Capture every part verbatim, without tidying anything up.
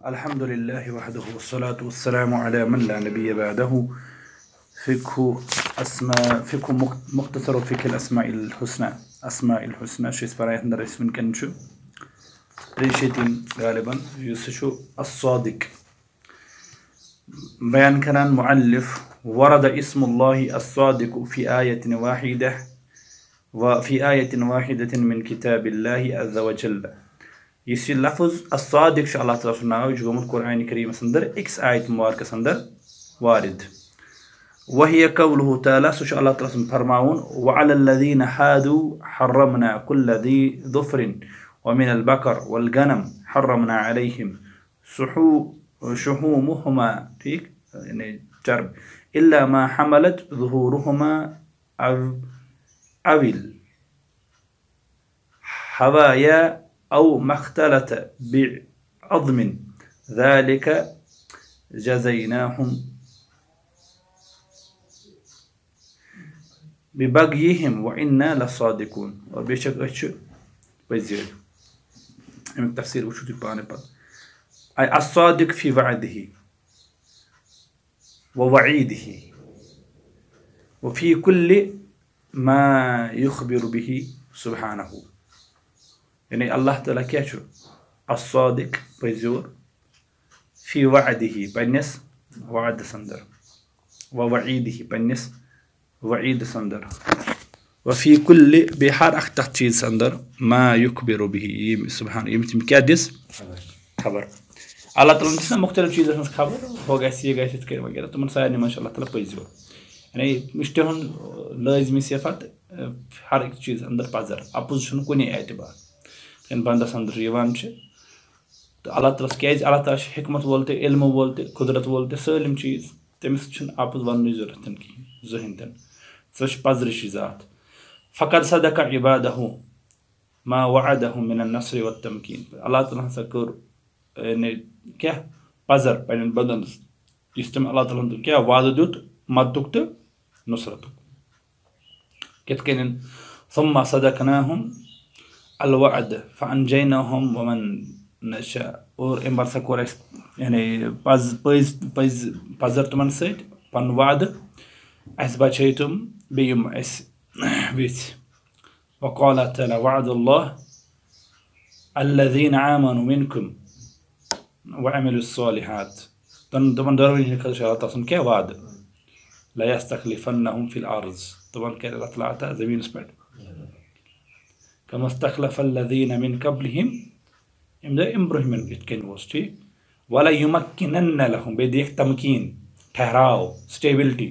अल्हम्दुलिल्लाहि वहदहु वस्सलातु वस्सलामु अला मन ला नबिय्य बअदहु फ़िक़्हु अस्मा फ़िक़्हु मुख्तसर फ़िक़्ह अस्माइल हुस्ना अस्माइल हुस्ना शिस फराय अंदर इसमें कंचु रेशितिन गालिबन युसुशु अस्सादिक बयान करन मुअल्लिफ वरद इस्मुल्लाहि अस्सादिक फ़ी आयतिन वाहिदा व फ़ी आयतिन वाहिदतिन मिन किताबिल्लाहि अज़्ज़ व जल्ल। इस लफ्ज़ अस्सादिक अल्लाह ताला सु नाव गोमुत कुरान करीम अंदर एक्स आयत मुबारक अंदर वारिद वहिय कौलुहु तआला सु अल्लाह ताला सु फरमाउन व अलल्लज़ीना हादू हर्रमना कुल्ल ज़ी ज़ुफ़रिन व मिनल बकर वल गनम हर्रमना अलैहिम शुहूमुहुमा ठीक यानी चर्ब इल्ला मा हमलत ज़ुहूरुहुमा अव अविल हवाया औ मख्तलत बिअज़्मिन ज़ालिका जज़ैनाहुम बिबग़यिहिम व इन्ना लसादिकून। और बेशक अच्छु पज़िर अमिक तफसीर वुचु तुम पाने पत आई अस्सादिक फी वअदिही व वईदिही व फी कुल्लि मा युख़बिरु बिही सुब्हानहु। यानी अल्लाह ताला क्या छु अस्सादिक पज़िर फी वअदिही पन्नस वाद संदर व वईदिही पन्नस वईद संदर व फी कुल्लि बेहर अख तथ चीज अंदर मा युख़बिरु बिही सुब्हान यम तुम क्या दिस खबर अल्लाह ताला दिस ना मुख्तलिफ चीज़ों में खबर हो गए ये गए वगैरह तुम सारे में अल्लाह ताला पज़िर यानी मिस्टे हन लाज़मी सिफत हर एक चीज़ अंदर पज़र अपुज छुन कुनी एतबार इन बंदस अंदर यवान छ तो अल्लाह ताला क्या अल्लाह ताला हिकमत बोलते इल्म बोलते कुदरत बोलते सलिम चीज़ तमिस छुन अपुज वन जरूरत कहीं जहन तन सच पज़रिश ज़ात फ़क़द सदक़ इबादहु मा वअदहु मिन अन्नस्र व तमकीन। अल्लाह ताला सा कर ने क्या पज़र पन बदन इस तम अल्लाह ताला क्या वाद दुत मदुक तो नुसरत कित कन सुम्मा सदक़नाहुम अल वअद फ़अनजयनाहुम व मन नशा। और अम बरसा कोर यानी पज़ पज़ पज़ पज़र तुमन सत पन वाद अस बचे तुम बेयम अस विच वक़ाल तआला वअदुल्लाह अल्लज़ीना आमनु मिनकुम व अमिलुस्सालिहात तन तुमन दरवन खल अल्लाह क्या वाद ला यस्तखलिफन्नहुम फिल अर्ज़ तुमन क्या अल्लाह ताला आता ज़मीन पर कमस्तखलफ़ल्लज़ीना मिन क़ब्लिहिम इमदा इब्राहीम इतकन वस ठीक वला युमक्किनन्न लहुम बे देख तमकीन ठहराव स्टेबिलिटी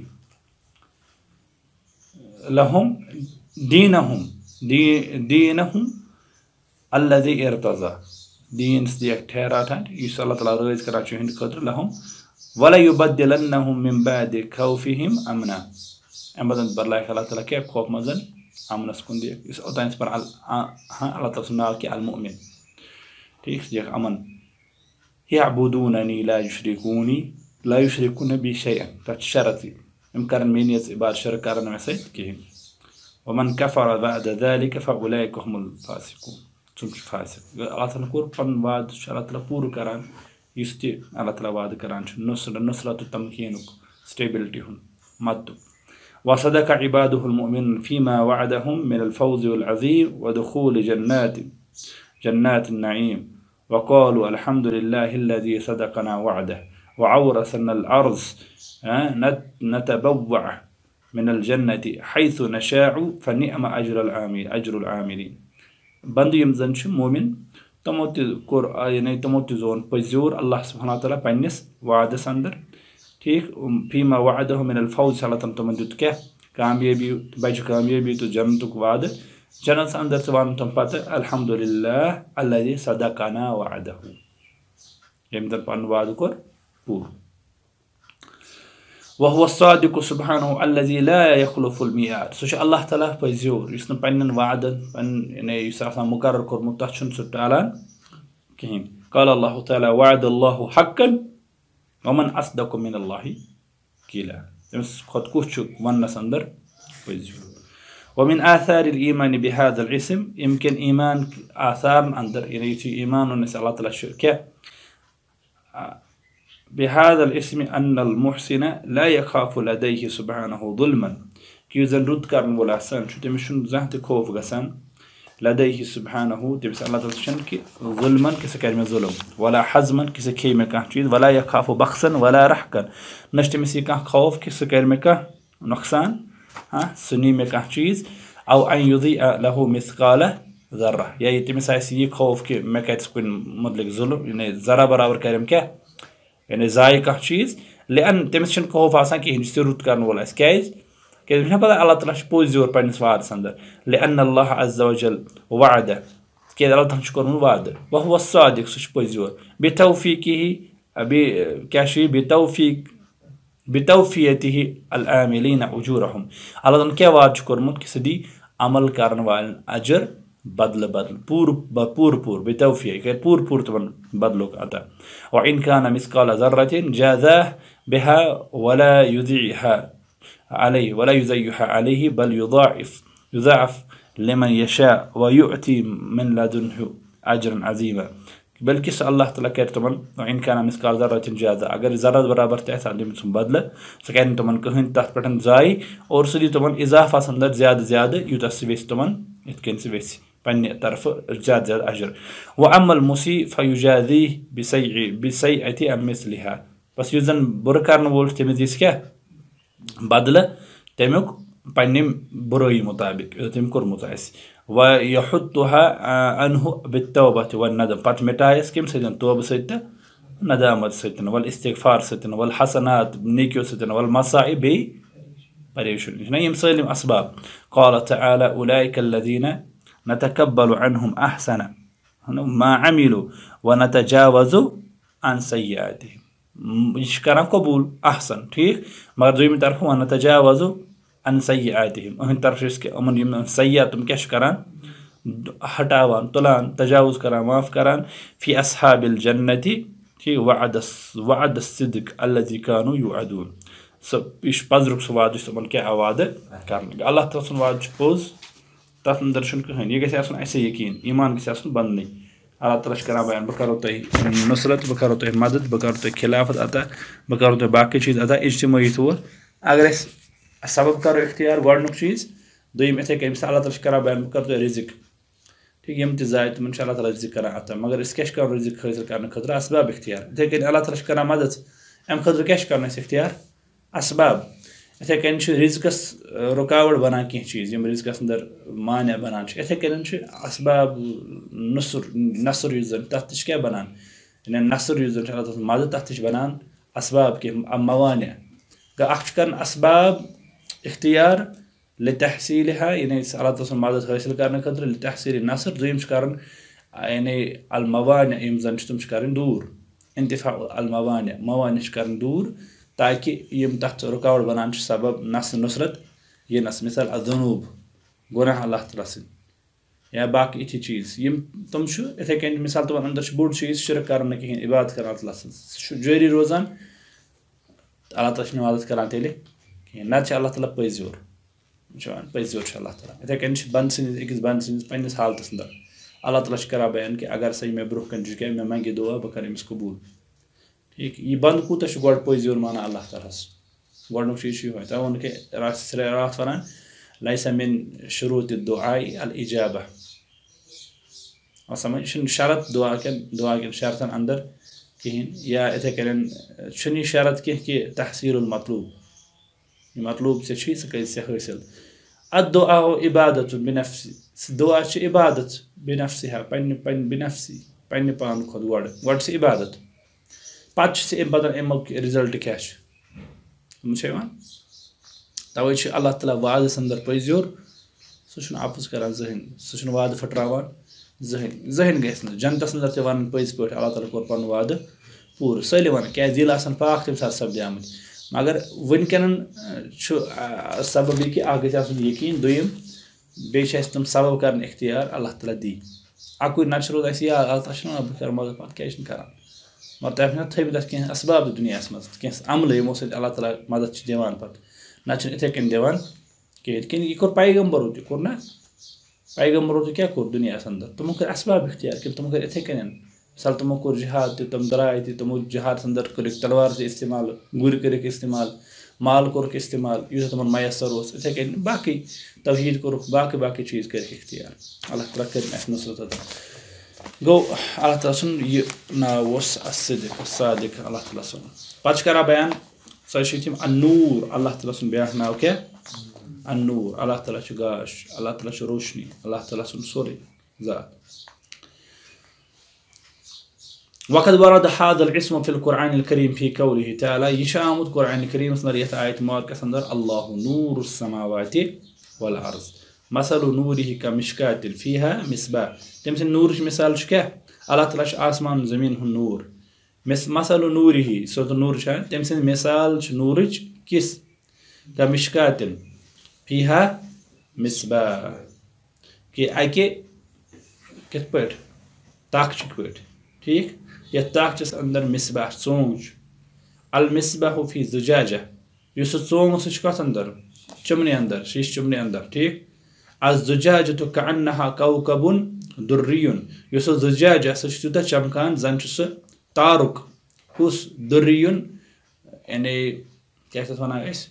लहुम दीनहुम दी दीनहुम अल्लज़ी इर्तज़ा दीन देख ठहरा था इस अल्लाह ताला रज़ करा हिंद खतर लहुम वला युबद्दिलन्नहुम मिन बादि खौफिहिम अमना अम बदन बरला अल्लाह ताला क्या खौफ मजन अमनस कुन देख इस उतान पर हाँ अल्लाह ताला नाम के अल मुमिन ठीक देख अमन यअबुदूननी ला युशरिकूनी ला युशरिकून बि शैअन तत शरत हम करन मेनियत इबाद शर करन में से कहीं वमन कफर बाद ज़ालिक फउलाइका हुमुल फासिकून तुम फासिक अल्लाह ताला कोर पन वाद अल्लाह ताला पूरा करान इस अल्लाह ताला वाद करान नुसरत नुसरत तमकीन स्टेबिलिटी हुन मद वसदक इबादुहुल मुमिन फीमा वअदहुम मिनल फौज़ वल अज़ीम व दुखूल जन्नात जन्नात नईम वक़ालू अल्हम्दुलिल्लाहिल्लज़ी सदक़ना वअदह व अवरसनल अर्ज़ नतबव्वअ मिनल जन्नति हैसु नशाअ फनिअम अजरुल आमिल अजरुल आमिलीन। बंद यम जन छ मोमिन तमो त कोर यानी तमो त जोन पज़िर अल्लाह सुब्हानहु व तआला पन्निस वादस अंदर ठीक फीमा वअदहु मिनल फौज़ सलतम तमन दुत क्या कामयाबी बज कामयाबी तो जन्नतुक वाद जन्नत अंदर तवान तम पत अल्हम्दुलिल्लाह अल्लज़ी सदक़ना वअदहु यम तन पन वाद कोर पूर वहुव सादिक़ु सुब्हानहु अल्लज़ी ला यख़्लुफ़ुल मिआद सो अल्लाह ताला पज़िर इस न पन्न वादन पन यानी इस आसान मुकर्रर कोरमुत तथ छुन सु टालान कहीं क़ाल अल्लाह ताला वअदल्लाहु हक़्क़न वमन अस्दक़ु मिनल्लाहि क़ीला तमिस खुद कुछ वन्नस अंदर पज़िर वमिन आसारिल ईमान बिहाज़ल इस्म यमकिन ईमान आसार अंदर यानी ईमान अल्लाह ताला क्या بهذا الاسم أن المحسن لا يخاف لديه سبحانه ظلما كي زن رد كارن ولا سان شو تمشون زهت خوف غسان لديه سبحانه تمس الله تعالى كي ظلما كسكرم ظلم ولا حزما كسكيم كان شيء ولا يخاف بخسا ولا رحكا نشتمسي كان خوف كسكرم كان نقصان ها سنيم كان شيء أو أن يضيء له مثقال ذرة يا يتمس هاي خوف كي ما كتكون مدلك ظلم يعني ذرة برابر كريم كه يعني زاي كه شيء لأن تمسشن خوف عشان كي هنستيروت كارن ولا إسكايز كذا مش هبدا الله تعالى بوزيور بينس وعد سندر لأن الله عز وجل وعده كذا الله تنشكر من وعده وهو الصادق سوش بوزيور بتوفيقه بكاشي بتوفيق بتوفيته العاملين أجورهم الله تن كيا وعد شكر مت كسدي عمل كارن وعن أجر بدل بدل بور بور بور بتوفيق كي بور بور تمن بدلوك أتا وإن كان مثقال ذرة جازاه بها ولا يذيعها عليه ولا يزيح عليه بل يضاعف يضاعف لمن يشاء ويؤتي من لدنه أجرا عظيما بل كس الله تعالى كرتمن وإن كان مثقال ذرة جازا أجر ذرة برابر تحت عندهم ثم بدله سكان تمن كهين تحت بدن زاي اور سدي تمن إضافة سندر زيادة زيادة يتسبيس تمن يتكن سبيس بني طرف زيادة زيادة أجر وأما المسيء فيجازيه بسيء بسيئة أم مثلها بس يزن بركارن وول تمديس كه بدله تمك بينهم بروي مطابق تم كور متعس ويحطها عنه بالتوبة والندم بات متايس كم سيدنا توبة سيدنا ندامة سيدنا والاستغفار سيدنا والحسنات نيكيو سيدنا والمصائب بريشون هنا يمسلم أسباب قال تعالى أولئك الذين نتقبل عنهم أحسن ما عملوا ونتجاوز عن سيئاتهم يشكران قبول أحسن ठीक मगर دويم तरफ ونتجاوز عن سيئاتهم أهن तरف इसके अमन यम सय्या तुम क्या करन हटावान तुलान तजावुज करान माफ करान في أصحاب الجنة في وعد وعد الصدق الذي كانوا يوعدون सब इस पजरुक सवाद इस तमन क्या आवाद करने अल्लाह ताला सुन वाद पोज तथ अंदर शुन कहानी ये कैसे आसन ऐसे यकीन ईमान कैसे आसन बंद नहीं Allah Ta'ala करा बयान बह करो तुह नुसरत बह करो तुह मदद बह करो तुह खिलाफत अता बह करो तुह बाकी चीज़ अता इज्तिमाई तौर अगर सबब करो इख्तियार गोडनुक चीज़ दोयम इथे कम अल्लाह ताला करा बयान बह करो तुह रिजिक ठीक यम जाए तुम अल्लाह ताला रिजिक करा अता मगर इस क्या करो रिजिक हासिल करने खतर असबाब इख्तियार इथे कन अल्लाह ताला करा मदद अम खतर क्या करने इख्तियार असबाब इथे कन रिजकस रुकावट बना कह चीज़ यम रिजकस अंदर मान्य बनान इथे कन असबाब नसर नसर यूजन तथ क्या बनान नसर यूजन मदद तथ बनान असबाब के मवान्य अख कर असबाब इख्तियार लतहसीलहा यानी अल्लाह ताला मदद हासिल करने खतर लतहसील नसर दोयम कर यानी अलमवान्य यम जन तुम कर दूर इंतफा अलमवान्य मवान्य कर दूर ताकि यम तथ रुकावट बनान सबब नस नुसरत ये नस मिसाल अदनूब गुनाह अल्लाह ताला सिन या बाकी इथी चीज़ यम तुम इथे कन मिसाल तुम अंदर बोड़ चीज़ शिरक कर कहें इबादत कर अल्लाह ताला जारी रोजान अल्लाह ताला मदद कर तेल कहें ना अल्लाह ताला पजोर पजोर अल्लाह ताला इथे कन बंद सस अकिस बंद सस पन्निस हालतस अंदर अल्लाह ताला करा बयान कि अगर सही मे ब्रोह कन क्या मे मंगे दुआ बह कर अमिस कबूल ठीक ये बंद कूत गोड पजोर माना अल्लाह ताला गोडनुक चीज़ तव वन के रात वन लैसा मिन शुरूत दुआ अल इजाबा और समझ शरत दुआ के दुआ के शरतन अंदर कहें या इथे कन शरत कह कि तहसील मतलूब मतलूब से से हासिल अद दुआ इबादत बिनफ्सी दुआ इबादत बिनफ्सिहा पन्न पन्न बिनफ्सी पन्न पान खुद गोड गोड से इबादत पत् से पता अमुक रिजल्ट क्या तवे अल्लाह ताला वाद अंदर पजोर सह अपुज कर जहन सह वाद फटरावान जहन जहन गस जनतस अंदर ते वन पज पे अल्लाह ताला कोर पन वाद पूर सैल वन क्या दिल आसान पाक तम सात सपद आम मगर वनकन सबब यह कि अ यकीन दोयम बे तुम सबब कर इख्तियार अल्लाह ताला दी अकु ना रोज या अल्लाह ताला बह कर मदद पे क्या मगर तह थमित कह असबाब दुनिया मज कह अमल यमो सत अल्लाह ताला मदद दिवान पे ना इथे कन दिवान कहें यह कोर पैगम्बरों तह कोर ना पैगम्बरों तो क्या कोर दुनिया अंदर तुमो कर असबाब इख्तियार कि तुम कर इथे कन मिसाल तमो कोर जिहाद तम दराय तमो जिहाद अंदर कर तलवार से इस्तेमाल गुर कर इस्तेमाल माल कोर इस्तेमाल यूस तमन मयसर इथे कन बाकी तवहीद कोर बाकी बाकी चीज़ कर इख्तियार अल्लाह ताला कर नुसरत अता गो अल्लाह ताला सुन ये नाव अस्सिदिक सादिक अल्लाह ताला सुन पाँच करा बयान सशितिम अन्नूर अल्लाह ताला सुन बयान नाव क्या अन्नूर अल्लाह ताला च गाश अल्लाह ताला च रोशनी अल्लाह ताला सुन सोरे ज़ात वक़द वरद हादल इस्म फिल कुरान करीम फी कौलिही तआला यशामुद कुरान करीम अंदर यथ आयत मुबारक अंदर अल्लाहु नूरुस समावाति वल अर्ज़ मसलु नूरिही कमिशकातिन फीहा मिसबाह तम से नूर मिसाल क्या अल्लाह ताला आसमान ज़मीन हुन नूर मिस मसलु नूरिही सो तो नूर छ तम से मिसाल नूर किस कमिशकातिन फीहा मिसबाह कि आके कित पट ताक पट ठीक या ताकचस अंदर मिसबाह चोंच अल मिसबाह फी जुजाजा युस चोंग सच कत अंदर चमने अंदर शीश चमने अंदर ठीक अज जुजाजतु कअन्नहा कौकबुन दुर्रियुन युस जुजाजा सच तुता चमकान जन स तारुक हुस दुर्रियुन यानी क्या से वना इस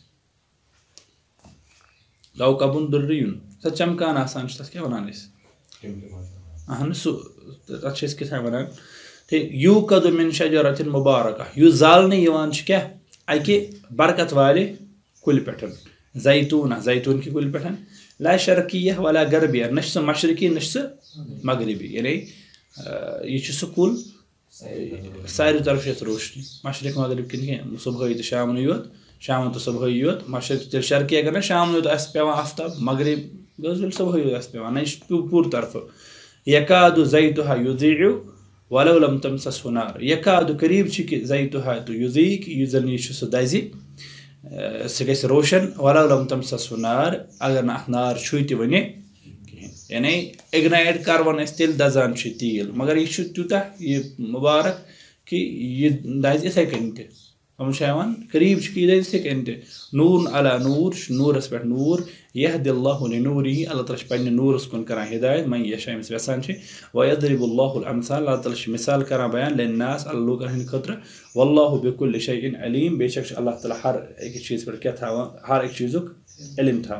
कौकबुन दुर्रियुन स चमकान आसान छ क्या वना इस अहन सु अच्छे किथा वना ठीक यू कद मिन शजरतिन मुबारका यू जालने यवान छ क्या अके बरकत वाले कुल पेटन जैतून जैतून की कुल पेटन ला शर्किया वला गरबिया नश मशरकी नश मगरिबी यानी ये छ सु कुल सारी तरफ से रोशनी मशरक मगरिब किन सुबह तो शाम योत शाम तो सुबह योत मशरक तो शर्की अगर शाम योत अस पेवा आफ्ताब मगरिब गजल सुबह योत अस पेवा नश पूर तरफ यकादु जैतुहा युज़ीउ वलौ लम तमससहु नार यकादु करीब छ कि जैतुहा तो युज़ीक युजन ये छ दाजी से गस रोशन वलौ लम तमससहु नार अगर ना नार छुति वने यानी इग्नाइट करवन तेल दजान छ तेल मगर ये छ तुता ये मुबारक कि ये दाज इथे कनते हम शावन करीब छ कि दाज इथे कनते नूर अला नूर नूरस पे नूर यहदिल्लाहु लिनूरिही अल्लाह ताला पन्ने नूरस कुन करा हिदायत मन यशा मिस वसान छ व यदरिबुल्लाहु अल-अमसाल अल्लाह ताला मिसाल करा बयान लिन्नास अल्लाह हन खतर वल्लाहु बिकुल्लि शैइन अलीम बेशक अल्लाह ताला हर एक चीज पर क्या था हर एक चीजुक इल्म था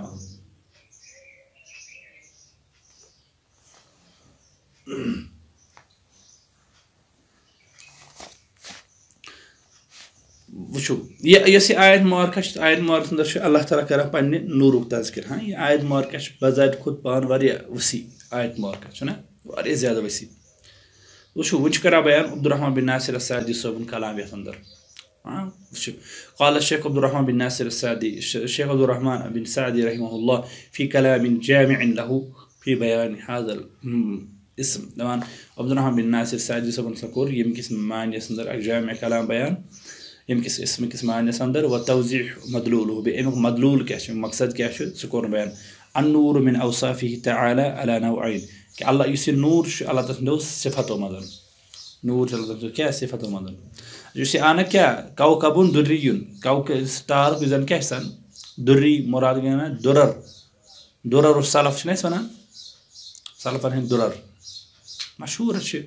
वुचो ये यस आयत मुबारक आयत मुबारक अंदर अल्लाह ताला करा पन्ने नूरुक तज़किर हाँ ये आयत मुबारक बजात खुद पान वारिया वसी आयत मुबारक ना वारिया ज़्यादा वसी वुचो वुच करा बयान अब्दुर्रहमान बिन नासिर अस्सादी सोबन कलाम यथ अंदर हाँ वुचो क़ाल शेख अब्दुर्रहमान बिन नासिर अस्सादी शेख अब्दुर्रहमान बिन सादी रहमहुल्लाह फी कलाम जामिअन लहू फी बयान हाज़ल इसम दवान अब्दुर्रहमान बिन नासिर अस्सादी सोबन सकोर यम किस मान यस अंदर जामिअ कलाम बयान यम किस इसम किस मानस अंदर व तवज़ीह मदलूल बे अमुक मदलूल क्या मकसद क्या सकोर बयान अन्नूर मिन औसाफिही तआला अला नौअइन कि अल्लाह इस नूर अल्लाह तस्दो सिफतो मदन नूर अल्लाह क्या सिफतो मदन जिसे आना क्या कौकबुन दुर्रियुन कौक स्टार बिजन क्या सन दुर्री मुराद गना दुरर दुरर सलफ छने सना सलफ हैं दुरर मशहूर है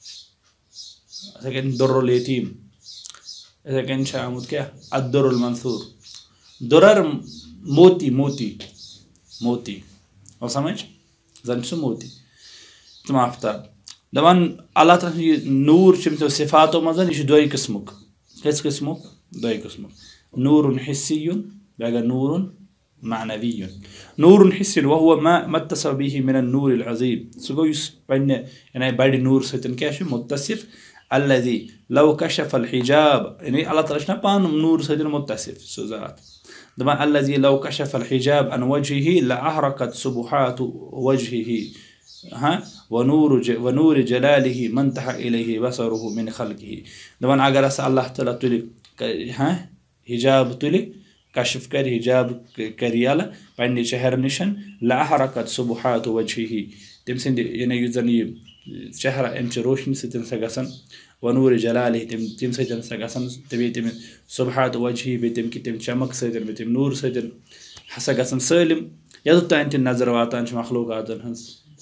लेकिन दुर्रुल यतीम ऐसा कहीं शामुद क्या अद्दुरुल मंसूर दुरर मोती मोती मोती और समझ जन मोती तुम आफ्ताब दवान अल्लाह ताला ये नूर चिम तो सिफातो मजन ये दो किस्मुक किस किस्मुक दो किस्मुक नूरुन हिस्सियुन बेगा नूरुन मानवियुन नूरुन हिस्सियुन वहुवा मा मत्तसब बिही मिन अन्नूर अज़ीम सगो इस पन्ने यानी बड़ी नूर सतन क्या है मुत्तसिफ अल्लज़ी लव कशफ अल हिजाब यानी अल्लाह ताला पान नूर सतन मुत्तसिफ सुजात दवान अल्लज़ी लव कशफ अल हिजाब अन वजहिही लअहरकत सुबहातु वजहिही हाँ वनूर वनूर जलालिही मंतहा इलैहि बसरुहु मिन खल्किही दवान अगर अस अल्लाह ताला तुलि हाँ हिजाब तुलि कशफ कर हिजाब करियाल पन्ने चेहर निशन लअहरकत सुबहातु वजहिही तम सिंद यानी युस जन ये चेहरा अमच रोशनी सतन सा गसन वनूर जलालिही तम तम सतन सा गसन तबे तम सुबहातु वजहिही बे तम कि तम चमक सतन बे तम नूर सतन हसा गसन सलिम यदुतान तम नजर वातान मखलूकातन हंस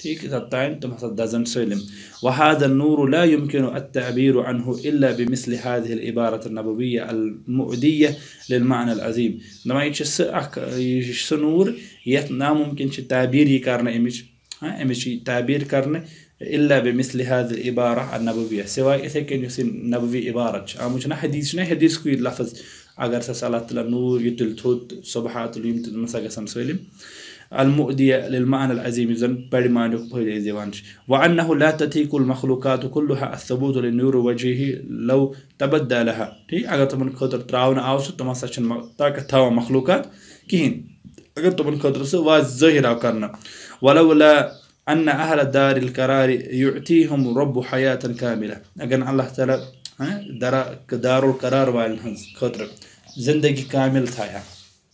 ठीक तत्तान तुम हसा दजन सलिम वहादा नूर ला युमकिनु अत्तअबीरु अन्हु इल्ला बिमिस्लि हादिहिल इबारत अन्नबविय्या अलमुअदिय्या लिलमाना अलअज़ीम दमा यह स अख स नूर यत नामुमकिन छ ताबीर यह करना अमिच हां अमिच ताबीर करना इल्ला बिमिस्लि हादिहिल इबारा अन्नबविय्या सिवाय इथे कन युस नबवी इबारत आमुच ना हदीस ना हदीस को लफ्ज अगर स अल्लाह ताला नूर युतल थोत सुबहातुल यम मसा गसन सलिम المؤدية للمعنى العظيم زن بدمانك بهذه الزوانش وأنه لا تتيك المخلوقات كلها الثبوت للنور وجهه لو تبدى لها تي أجر تمن خطر تراون أوسط تما سشن تاك ثوا مخلوقات كين أجر تمن خطر سو واز ظاهر أكرنا ولولا أن أهل دار القرار يعطيهم رب حياة كاملة أجر الله تعالى دار دار القرار والهنز خطر زندگی كامل ثايا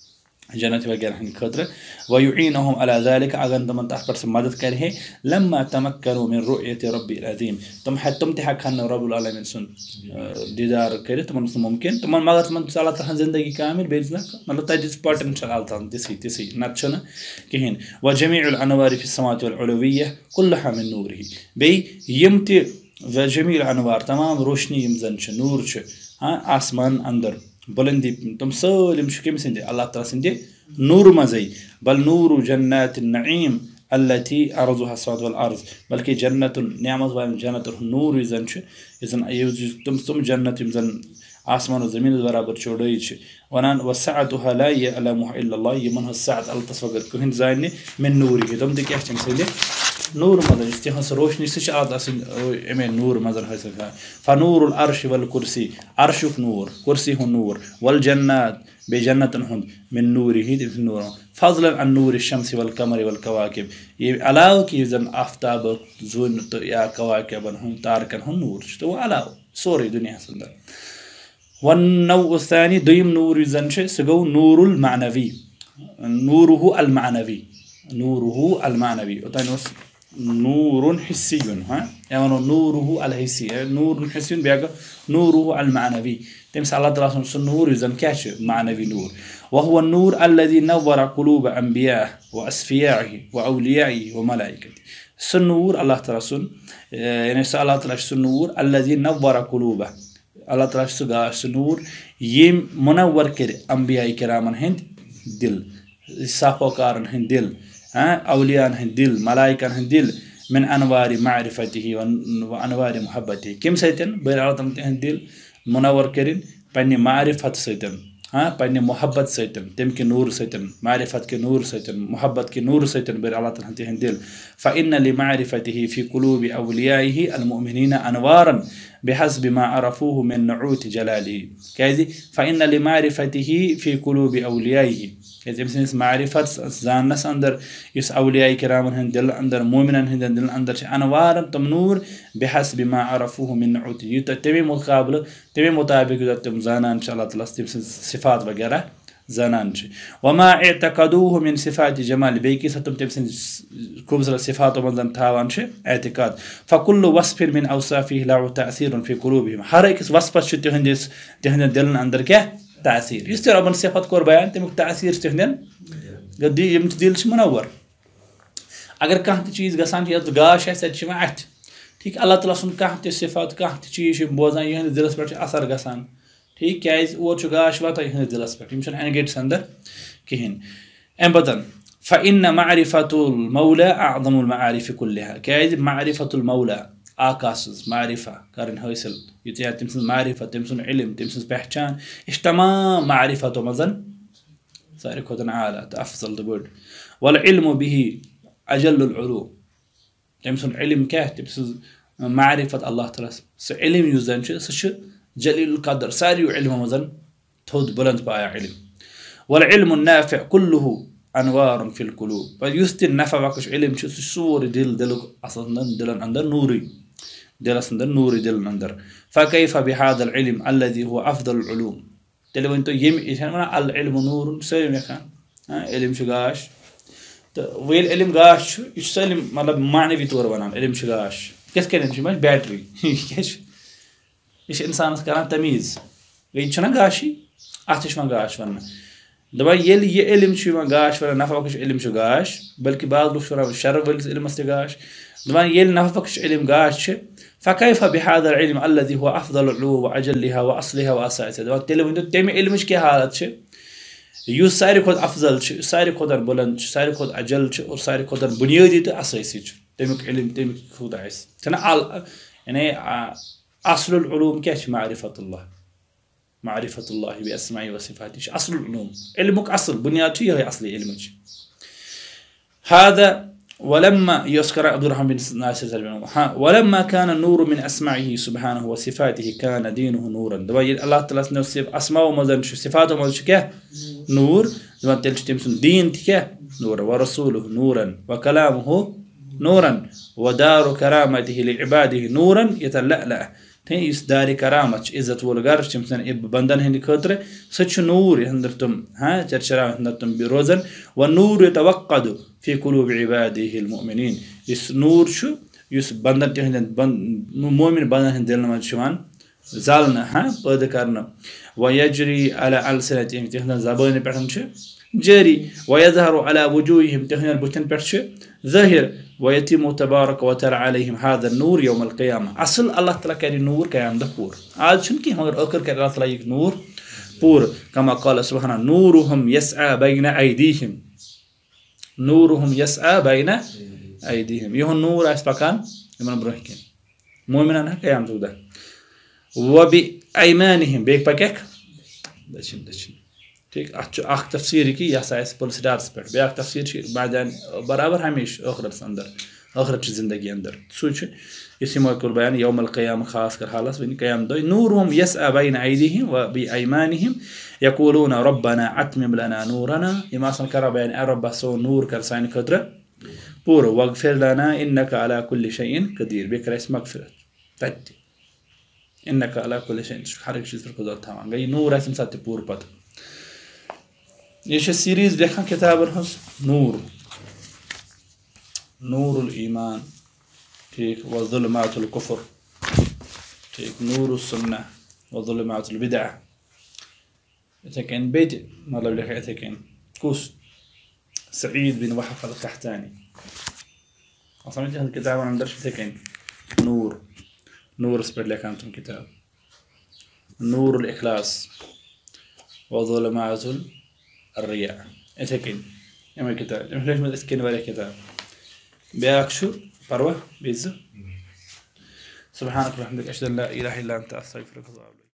جنت وغيرها خطر ويعينهم على ذلك اگر تم تح پر مدد کرے لما تمكنوا من رؤيه ربي العظيم تم حتم تح كان رب العالمين سن دیدار کرے تم ممکن تم مگر تم اللہ تعالی زندگی کامل بیزنا مطلب تجس پارٹ ان شاء الله تسی تسی نچن کہن وجميع الانوار في السماوات والعلويه كلها من نوره بي يمت وجميع الانوار تمام روشنی یم زن چ نور چ ہاں آسمان اندر بلندی تم سالم شو كم سندي الله تعالى سندي نور مزي بل نور جنات النعيم التي أرضها السماوات والأرض بلكي جنة نعمة وجنة نور يزن شو يزن تم تم جنة يزن آسمان وزمين برابر شوديش ونان وسعتها لا يعلمها إلا الله يمنها السعة الله تصفقت كهن زايني من نوره تم دي كيف تمسيلي نور مدن استيحان روشنی سچ آد اصل امین نور مدن حاصل فنور العرش والكرسي عرشك نور كرسي هو نور والجنات بجنة هند من نوره من نور فضلا عن نور الشمس والقمر والكواكب علاوه كي زن آفتاب زون يا كواكب هم تاركن هم نور تو علاوه سوري دنيا سندر والنوع الثاني ديم نور زن سغو نور المعنوي نوره المعنوي نوره المعنوي نور حسي ها يعني نوره الحسي نور حسي بيقى نوره المعنوي تمس الله تعالى سن نور يزن كاش معنوي نور وهو النور الذي نور قلوب انبيائه واسفيائه واوليائه وملائكته سن نور الله تعالى سن يعني الله تعالى سن نور الذي نور قلوبه الله تعالى سن نور يم منور كر انبياء كرام هند دل صافوكارن هند دل أولياء هندل ملائكة هندل من أنوار معرفته وأنوار محبته كم سيتن بيرعلتم هندل منور كرين بني معرفة سيتن ها بني محبت سيتن تم كي نور سيتن معرفة كي نور سيتن محبت كي نور سيتن بيرعلتم هندل فإن لمعرفته في قلوب أوليائه المؤمنين أنوارا بحسب ما عرفوه من نعوت جلاله كذي فإن لمعرفته في قلوب أوليائه كذا مثل معرفة زانس أندر يس أولياء كرام هندل أندر مؤمنا هندل أندر أنوار تمنور بحسب ما عرفوه من نعوت تبي مقابل تبي مطابق تم زانا إن شاء الله تلاستيم صفات وغيرها زانان وما اعتقدوه من صفات جمال بيكي ستم تمسن كوبز الصفات ومن تاوان اعتقاد فكل وصف من أوصافه له تأثير في قلوبهم هر اكس وصف شو تهندس تهند دلن أندر كه تأثير يستر ربنا صفات كور بيان تمك تأثير تهندن قد يمتدلش منور اگر كانت چیز گسان یا گاش ہے سچ میں ات ٹھیک اللہ تعالی سن کانت صفات کانت چیز بوزان یہ دلس پر اثر گسان ٹھیک کیاز اور گاش وات یہ دلس پر یمشن انگیٹ سندر کہن ام بدن فإن معرفة المولى أعظم المعارف كلها كاز معرفة المولى آكاسز معرفة كارن هويسل يتيا تمسن معرفة تمسن علم تمسن بحچان اجتماع معرفة مزن صار كودن عالة أفضل دبود والعلم به أجل العلوم تمسن علم كه تمسن معرفة الله تعالى علم يزن شو جليل القدر ساري علم مزن تود بلند بايا علم والعلم النافع كله أنوار في القلوب فيستن نفع وكش علم شو سور دل دل أصلا دل عند نوري دل أصلا نوري دل عند فكيف بهذا العلم الذي هو أفضل العلوم تلو أنتو يم إيشان منا العلم نور سلم يا خان علم شغاش ويل علم غاش إيش سلم مطلب معنى في تور بنام علم شغاش كيف كان إيش ماش باتري كيش إيش إنسان كلام تمييز ويجنا غاشي أتش ما غاش ونا دبا يلي يه علم شو ما غاش ولا نفعكش علم شو غاش بلكي بعض لو شر علم استغاش دبا يلي نفعكش علم غاش فكيف بهذا العلم الذي هو افضل العلوم واجلها واصلها واساسها دبا تلو تم علمش كي حالت يو ساري كود افضل ساري كود بلند ساري كود اجل ساري كود بنيادي تو اساسي تمك علم تمك خود عايز تنا يعني اصل العلوم كاش معرفه الله معرفة الله بأسمائه وصفاته أصل العلوم علمك أصل بنياته هي أصل علمك هذا ولما يذكر عبد الرحمن بن ناصر ولما كان النور من أسمائه سبحانه وصفاته كان دينه نورا دبا الله تعالى نفسه أسماء ومزن صفاته ومزن كه نور دبا تلش تمسن دين كه نور ورسوله نورا وكلامه نورا ودار كرامته لعباده نورا يتلألأ تين يسداري كرامة إذا تولغار شمسن إب بندن هندي كتر سچ نور هندرتم ها چرچرا هندرتم بروزن والنور يتوقد في قلوب عباده المؤمنين يس نور شو يس بندن تهند مؤمن بندن هندل ما شمان زالنا ها بده كارنا ويجري على ألسنتهم تهند زبان بيرتنش جري ويظهر على وجوههم تهند بوتن بيرتش ظاهر ويتم تبارك وتعالى عليهم هذا النور يوم القيامة أصل الله تعالى كان نور كيام دبور عاد شن كي مگر أكر كان الله تعالى نور بور كما قال سبحانه نورهم يسعى بين أيديهم نورهم يسعى بين أيديهم يهون نور أسبقان يمن برهكين مؤمنان كيام تودا وبأيمانهم بيك باكك دشين دشين تيك أخ تفسيري كي يسعى بولسدار سبر بيك تفسير بعدين برابر هميش آخر أندر آخر زندگي أندر سوتش يسمى كل بيان يوم القيامة خاص كرحالس بين قيام دوي نورهم يسعى بين أيديهم وبأيمانهم يقولون ربنا أتمم لنا نورنا إما سنكر بيان رب سو نور كرسين كدر بور واغفر لنا إنك على كل شيء قدير بكر اسم مغفرة تدي إنك على كل شيء حرك شيء تركض تمام جاي نور اسم سات بور بات يش السيريز بيحكي كتاب الحس نور نور الإيمان تيك وظلمات الكفر تيك نور السنة وظلمات البدعة يتكين بيت ما لو لك يتكين كوس سعيد بن وحف القحتاني أصلا هذا الكتاب أنا مدرش يتكين نور نور اسبر لك أنتم كتاب نور الإخلاص وظلمات الرياء يتكين يما كتاب يما ليش ما تتكين ولا كتاب بياكشو بروه بيزو سبحانك وبحمدك أشهد أن لا إله إلا أنت أستغفرك وأتوب إليك